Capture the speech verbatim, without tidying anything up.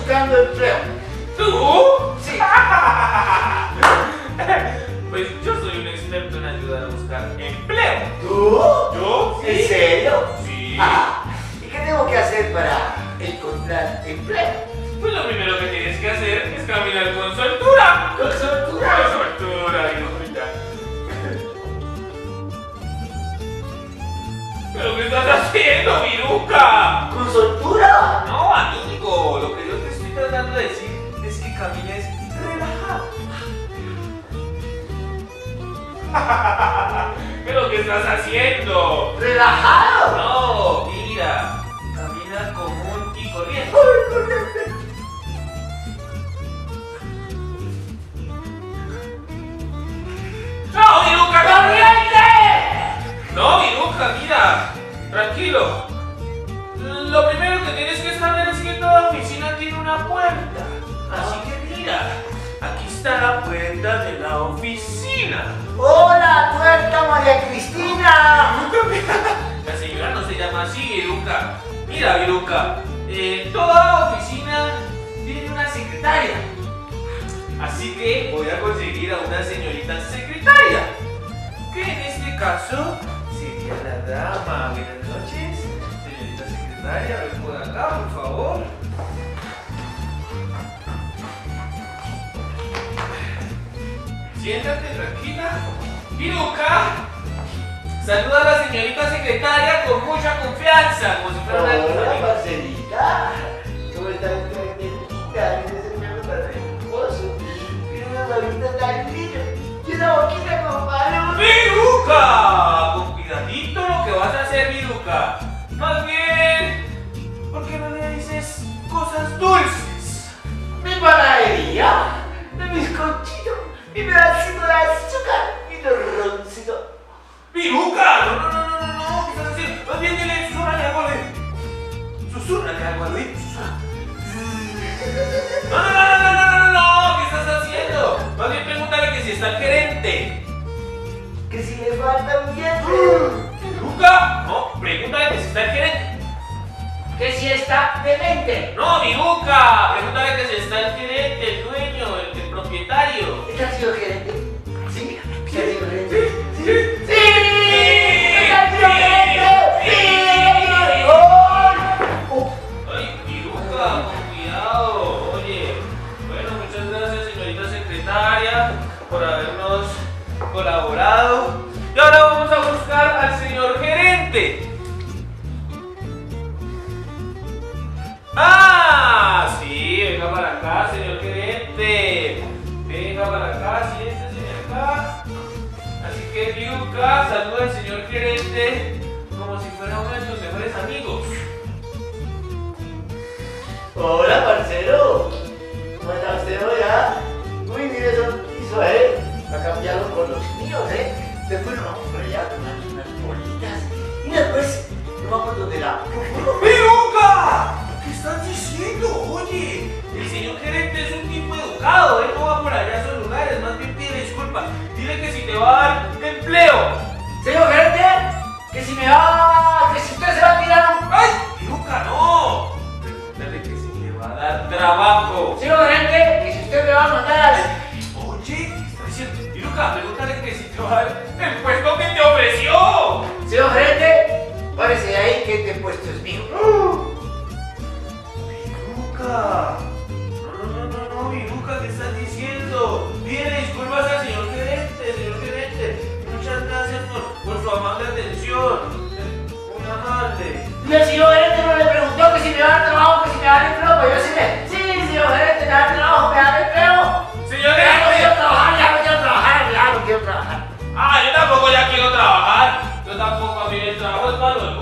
buscando empleo. ¿Tú? Sí. Pues yo soy un experto en ayudar a buscar empleo. ¿Tú? ¿Yo? ¿En serio? Sí. Ah, ¿y qué tengo que hacer para encontrar empleo? Pues lo primero que tienes que hacer es caminar con soltura. ¿Con soltura? Con soltura, hijita. ¿Pero qué estás haciendo, Viruca? ¿Con soltura? No, amigo. Lo que yo te estoy tratando de decir es que camines relajado. ¿Pero qué estás haciendo? ¿Relajado? No, mira. Camina común y corriente. Ay, corriente. ¡No, Viruca! ¡Corriente! No, Viruca, mira. Tranquilo. Lo primero que tienes que saber es que toda oficina tiene una puerta. Así que mira, aquí está la puerta de la oficina. ¡Hola, puerta María Cristina! La señora no se llama así, Viruca. Mira, Viruca, eh, toda oficina tiene una secretaria. Así que voy a conseguir a una señorita secretaria, que en este caso sería la dama. Buenas noches, señorita secretaria, ven por acá, por favor. Siéntate, tranquila. Viruca, saluda a la señorita secretaria con mucha confianza, como si fuera una de tus Hola, amigas. parcerita. ¿Cómo estás? Qué linda. Tienes el pelo tan hermoso. Tienes una barrita tan linda. Y una boquita como palo. ¡Viruca! Con cuidadito lo que vas a hacer, Viruca. Más bien, ¿por qué no le dices cosas dulces? Mi panadería. Mi bizcochito. Mi pedacito de azúcar. Mi torroncito. ¡Viruca! No, no, no, no, no, no. ¿Qué estás haciendo? Más bien dile, susúrrale algo al oído. Susúrrale algo al oído. No, no, no, no, no, no, no, no. ¿Qué estás haciendo? Más bien pregúntale que si está el gerente. Que si le falta un diente. ¿Viruca? No, pregúntale que si está el gerente. Que si está demente. No, Viruca. Pregúntale que si está el gerente, el dueño, el, el propietario. ¿Este ha sido gerente? Sí. ¿Este ha sido gerente? Sí. ¡Sí! ¡Este ha sido gerente! ¡Sí! ¡Oh! Ay, Viruca, con cuidado. Oye, bueno, muchas gracias, señorita secretaria, por habernos colaborado. Y ahora vamos a buscar al señor gerente. ¡Ah! Sí, venga para acá, señor gerente. Venga para acá, siéntese acá. Así que, Viruca, saluda al señor gerente como si fuera uno de sus mejores amigos. Hola, parcero. ¿Cómo está usted hoy, ah? Uy, mire esos pisos, ¿eh? Va a cambiarlo por los míos, ¿eh? Después nos vamos por allá a tomar unas bolitas. Y después nos vamos donde la... ¡Viruca! ¿Qué estás diciendo? Oye, el señor gerente es un tipo educado. Él no va por allá a esos lugares. Más bien pide disculpas. Dile que si te va a dar empleo. Señor gerente, que si me va... que si usted se va a tirar un... ¡Ay! Viruca, no. Pregúntale que si le va a dar trabajo. Señor gerente, que si usted me va a mandar... Oye, ¿qué está diciendo? Viruca, pregúntale que si te va a dar el puesto que te ofreció. Señor gerente, párese de ahí que este puesto es mío. Viruca. No, no, no, no, Viruca, ¿qué estás diciendo? Pide disculpas al señor gerente, señor gerente. Muchas gracias por, por su amable atención. Muy amable. Y el señor gerente no le preguntó que si me va a dar trabajo, que si me va a dar empleo, pues yo sí le... Sí, señor gerente, me da trabajo, me da empleo. Señor Ya no quiero gerente. trabajar, ya no quiero trabajar, ya no quiero trabajar. Ah, yo tampoco ya quiero trabajar. Yo tampoco, a mí el trabajo es para los